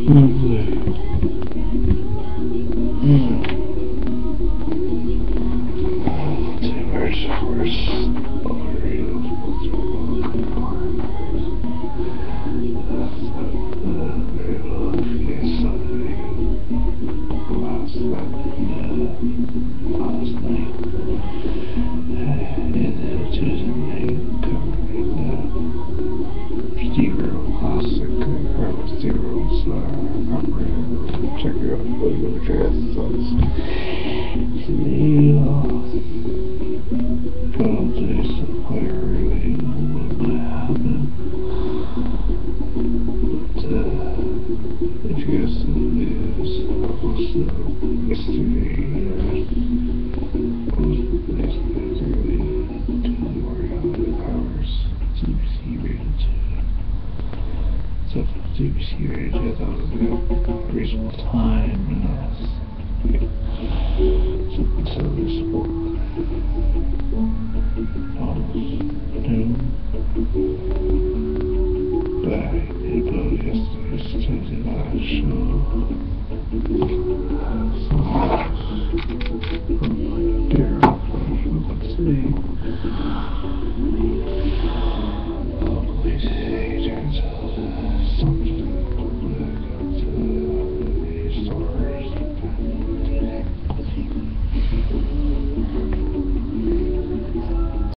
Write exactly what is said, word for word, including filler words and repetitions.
U T C rated, I thought it was a reasonable time, and I was something so visible. Almost noon. But I did go yesterday to the last show.